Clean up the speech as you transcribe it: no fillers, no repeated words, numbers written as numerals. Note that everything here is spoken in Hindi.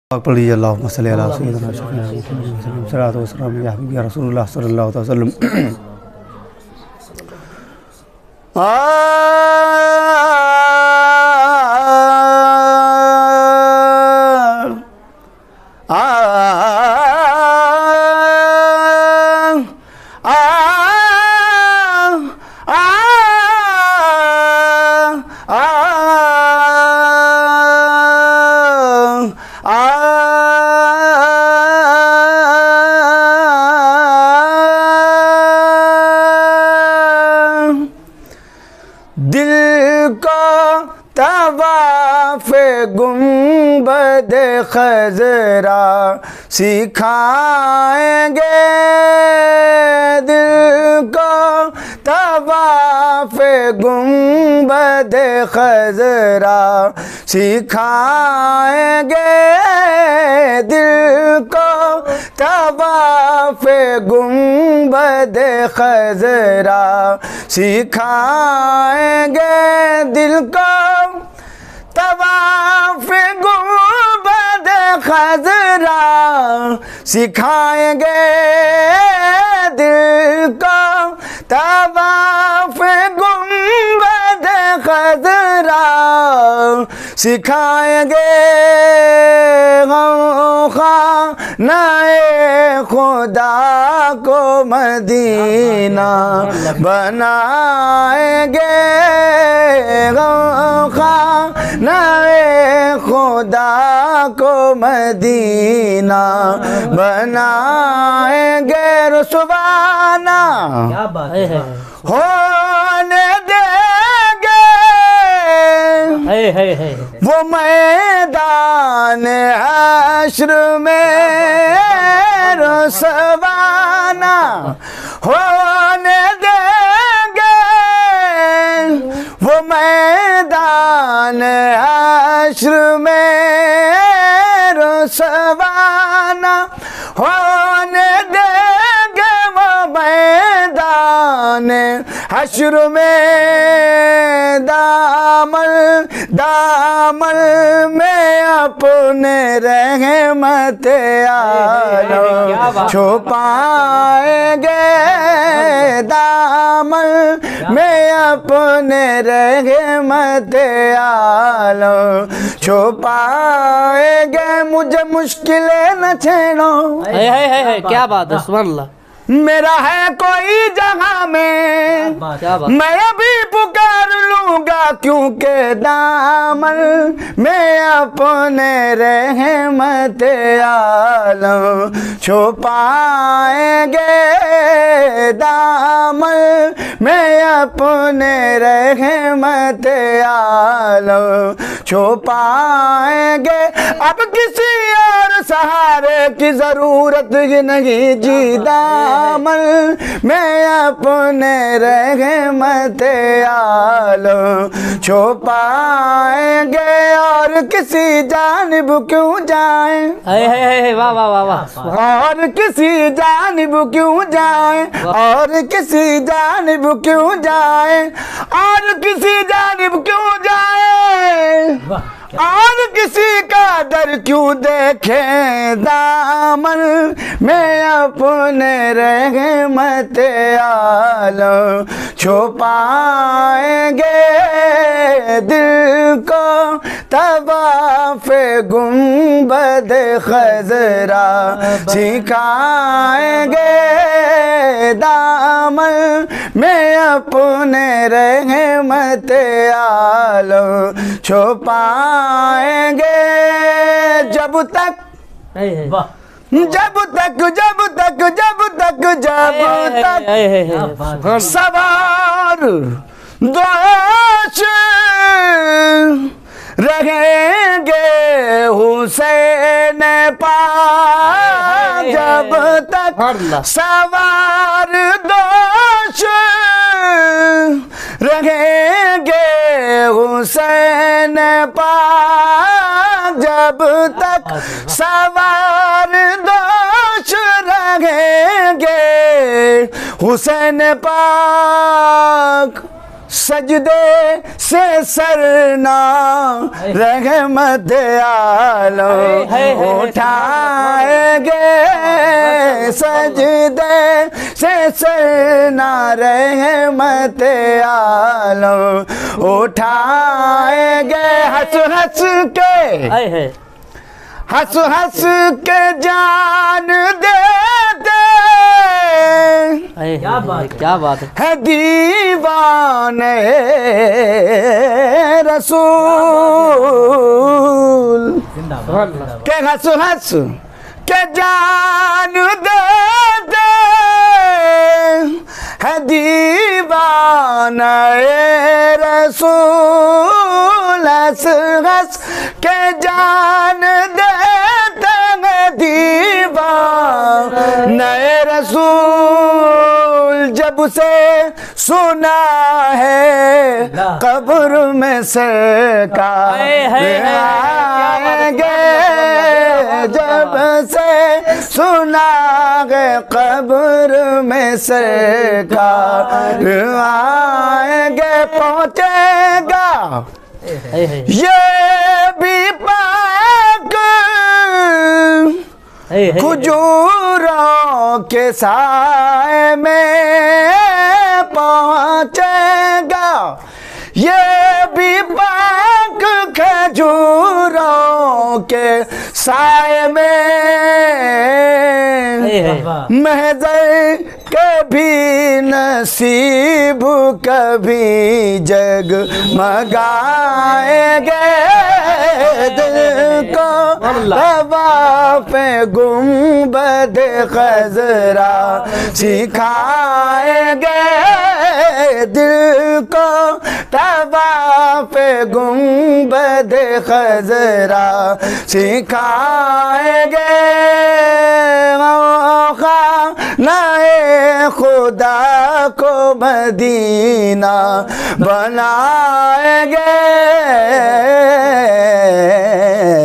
पढ़िए अल्लाहुम्मा सल्ली अला सय्यिदिना सल्लल्लाहु अलैहि या रसूलुल्लाह सल्लल्लाहु अलैहि वसल्लम। दिल को तवाफ़ गुंबद खज़रा सिखाएंगे, दिल को तवाफ़ गुंबद खज़रा सिखाएंगे, दिल को तवाफ़ गुंबद खज़रा सिखाएंगे, दिल को तवाफ़ गुंबद खज़रा सिखाएंगे, दिल को तवाफ़ गुंबद खज़रा सिखाएंगे, खानाए खुदा को मदीना बनाएंगे, खानाए खुदा को मदीना बनाएंगे, रुसवाना क्या बात है होने देंगे वो मैदान हश्र में, रुसवाना होने देंगे वो मैदान हश्र में, रुसवाना होने देंगे वो मैदान हश्र में, दामन दामन में अपने रहमत आलम छुपाएंगे, दामन में अपने रहमत आलम छुपाएंगे, मुझे मुश्किलें न छेड़ो। क्या बात है, सुभान अल्लाह। मेरा है कोई जगह में मैं अभी पुकार लूंगा, क्योंकि दामन में अपने रहमत आलम छुपाएंगे, दामन में अपने रहमत आलम छुपाएंगे, अब किसी और सहारे की जरूरत ही नहीं जी, दामन में अपने रहमत आलम छुपाएंगे, और किसी जानिब क्यों जाए, वाह वाह वाह वाह, और किसी जानिब क्यों जाए, और किसी जानिब क्यों जाए, और किसी जानिब क्यों जाए, और किसी का दर क्यों देखे, दामन में अपने रहमत आलम छुपाएंगे, दिल को तवाफ़ गुंबद खज़रा सिखाएंगे, दामन में अपने रहमत आलम छुपाएंगे, जब तक सवार दोष रहेंगे हुसैन पाक, जब तक सवार दोष रहेंगे हुसैन पाक, जब तक सवार दोष रहेंगे हुसैन पाक, सजदे से सरना रहमत आलम उठाएंगे, सजदे से सरना रहमत आलम उठाएंगे। हंस हंस के हंस हंस के जान देते क्या बात है दीवाने रसूल के। हंस हंस के जान देते है दीवाने रसूल। हंस हंस के जान देते हैं दीवाने रसूल। जब से सुना है कब्र में सरकार आएंगे, जब से सुना है कब्र में सरकार आएंगे, पहुँचेगा ये भी पाक खजूरों के साए में पहुँचेगा, ये भी पाक खजूरों के साए में। महज़र कभी नसीब कभी जगमगाएंगे, दिल को तवाफ़े गुंबद खज़रा सिखाएंगे, दिल को तवाफ़े गुंबद खज़रा सिखाएंगे। नए खुदा को मदीना बनाएंगे।